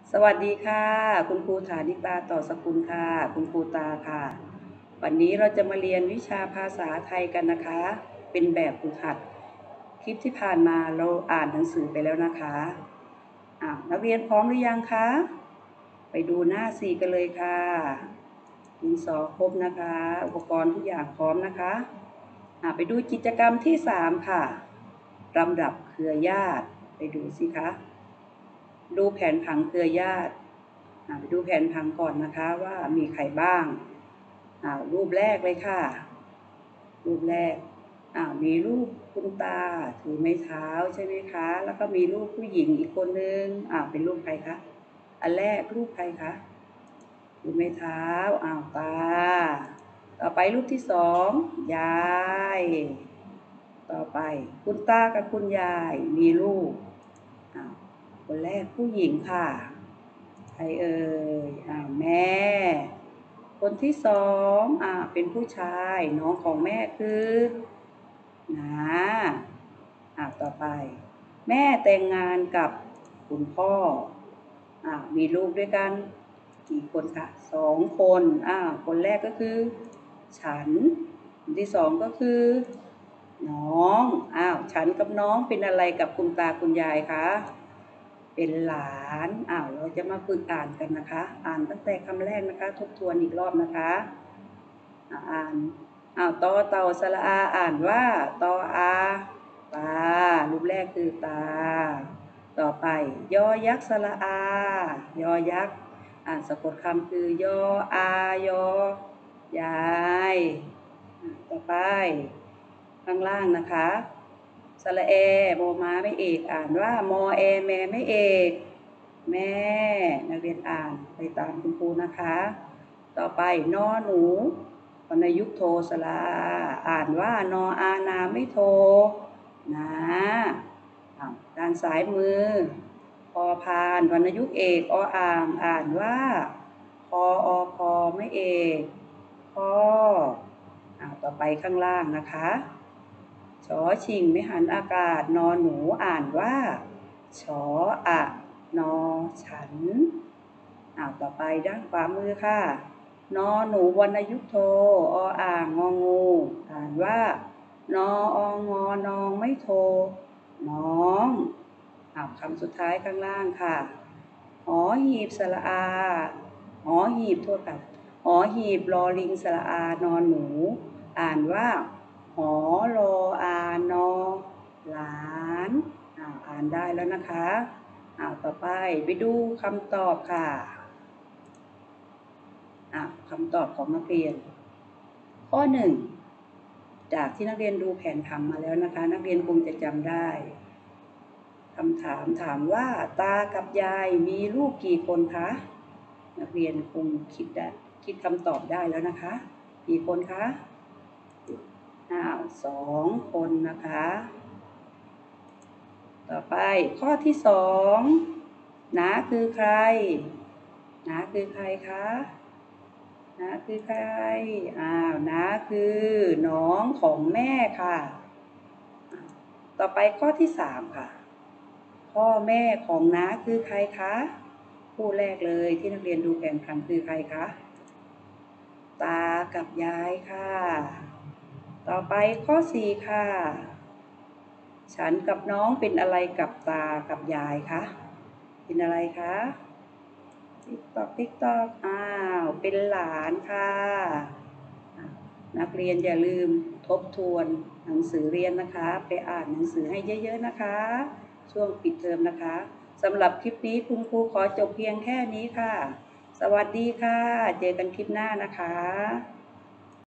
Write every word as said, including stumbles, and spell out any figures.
สวัสดีค่ะคุณครูฐานิตาต่อสกุลค่ะคุณครูตาค่ะวันนี้เราจะมาเรียนวิชาภาษาไทยกันนะคะเป็นแบบฝึกหัดคลิปที่ผ่านมาเราอ่านหนังสือไปแล้วนะคะอ่านักเรียนพร้อมหรือยังคะไปดูหน้าสี่กันเลยค่ะดินสอครบนะคะอุปกรณ์ทุกอย่างพร้อมนะคะอ่าไปดูกิจกรรมที่สามค่ะลำดับเครือญาติไปดูสิคะดูแผนผังเครือญาติไปดูแผนผังก่อนนะคะว่ามีใครบ้างรูปแรกเลยค่ะรูปแรกมีรูปคุณตาถือไม้เท้าใช่ไหมคะแล้วก็มีรูปผู้หญิงอีกคนนึงเป็นรูปใครคะอันแรกรูปใครคะถือไม้เท้าอ้าวตาต่อไปรูปที่สองยายต่อไปคุณตากับคุณยายมีลูกคนแรกผู้หญิงค่ะใครเอ่ยอ่าแม่คนที่สองอ่าเป็นผู้ชายน้องของแม่คือนาอ่าต่อไปแม่แต่งงานกับคุณพ่ออ่ามีลูกด้วยกันกี่คนคะสองคนอ่าคนแรกก็คือฉันคนที่สองก็คือน้องอ้าวฉันกับน้องเป็นอะไรกับคุณตาคุณยายคะเป็นหลานอ้าวเราจะมาฝึกอ่านกันนะคะอ่านตั้งแต่คำแรกนะคะทบทวนอีกรอบนะคะอ่านอ้าวตอเต่าสระอาอ่านว่าตออาตารูปแรกคือตาต่อไปยอยักษ์สระอายอยักษ์อ่านสะกดคำคือยออายอยายต่อไปข้างล่างนะคะสระแอโมม้าไม่เอกอ่านว่ามอแอแม่ไม่เอกแม่นักเรียนอ่านไปตามคุณครูนะคะต่อไปนอหนูวรรณยุกต์โทสระอ่านว่านออานาไม่โทนะด้านซ้ายมือพอพานวรรณยุกต์เอกออ่างอ่านว่าพออพอไม่เอกพ่อต่อไปข้างล่างนะคะชอชิงไม่หันอากาศนอหนูอ่านว่าชออะนอฉันอ่าต่อไปด้านขวามือค่ะนอหนูวรรณยุกต์โทออ่างงองูอ่านว่านอองอนองไม่โทน้องอ่าคำสุดท้ายข้างล่างค่ะหอหีบสระอาหอหีบโทษค่ะหอหีบรอลิงสระอานอนหนูอ่านว่าหอโลอานอหลานอ่าอ่านได้แล้วนะคะอ่าต่อไปไปดูคำตอบค่ะอ่าคำตอบของนักเรียนข้อหนึ่งจากที่นักเรียนดูแผนผังมาแล้วนะคะนักเรียนคงจะจำได้คำถามถามว่าตากับยายมีลูกกี่คนคะนักเรียนคงคิดได้คิดคำตอบได้แล้วนะคะกี่คนคะอ้าวสองคนนะคะต่อไปข้อที่สองน้าคือใครน้าคือใครคะน้าคือใครอ้าวน้าคือน้องของแม่ค่ะต่อไปข้อที่สามค่ะพ่อแม่ของน้าคือใครคะคู่แรกเลยที่นักเรียนดูแผนผังคือใครคะตากับยายค่ะต่อไปข้อสี่ค่ะฉันกับน้องเป็นอะไรกับตากับยายคะเป็นอะไรคะติ๊กตอกติ๊กตอกอ้าวเป็นหลานค่ะนักเรียนอย่าลืมทบทวนหนังสือเรียนนะคะไปอ่านหนังสือให้เยอะๆนะคะช่วงปิดเทอมนะคะสำหรับคลิปนี้คุณครูขอจบเพียงแค่นี้ค่ะสวัสดีค่ะเจอกันคลิปหน้านะคะ